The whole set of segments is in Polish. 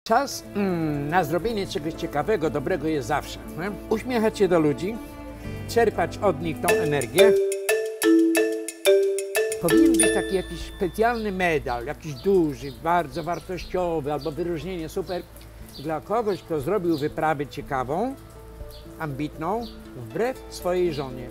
Czas na zrobienie czegoś ciekawego, dobrego jest zawsze. Nie? Uśmiechać się do ludzi, czerpać od nich tą energię. Powinien być taki jakiś specjalny medal, jakiś duży, bardzo wartościowy, albo wyróżnienie super dla kogoś, kto zrobił wyprawę ciekawą, ambitną, wbrew swojej żonie.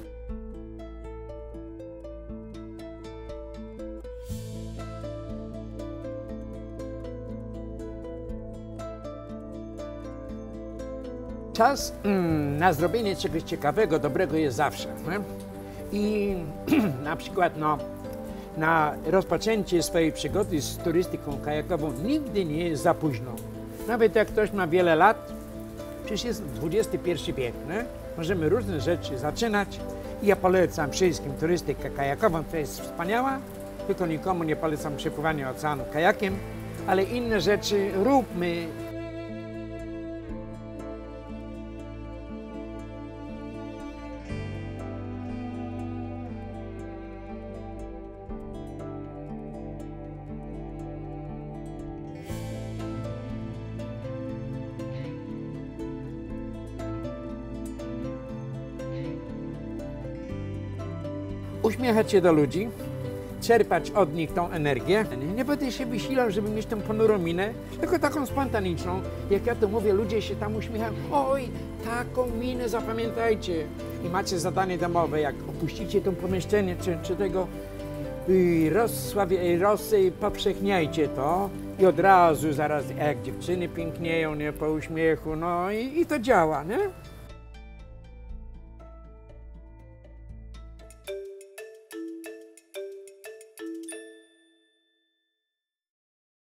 Czas na zrobienie czegoś ciekawego, dobrego jest zawsze. Nie? I na przykład na rozpoczęcie swojej przygody z turystyką kajakową nigdy nie jest za późno. Nawet jak ktoś ma wiele lat, przecież jest XXI wiek. Nie? Możemy różne rzeczy zaczynać. I ja polecam wszystkim turystykę kajakową, która jest wspaniała, tylko nikomu nie polecam przepływania oceanu kajakiem, ale inne rzeczy róbmy. Uśmiechać się do ludzi, czerpać od nich tą energię. Nie będę się wysilał, żeby mieć tą ponurą minę, tylko taką spontaniczną. Jak ja to mówię, ludzie się tam uśmiechają. Oj, taką minę zapamiętajcie. I macie zadanie domowe, jak opuścicie to pomieszczenie, czy tego powszechniajcie to i od razu zaraz, jak dziewczyny pięknieją, nie, po uśmiechu, no i to działa, nie?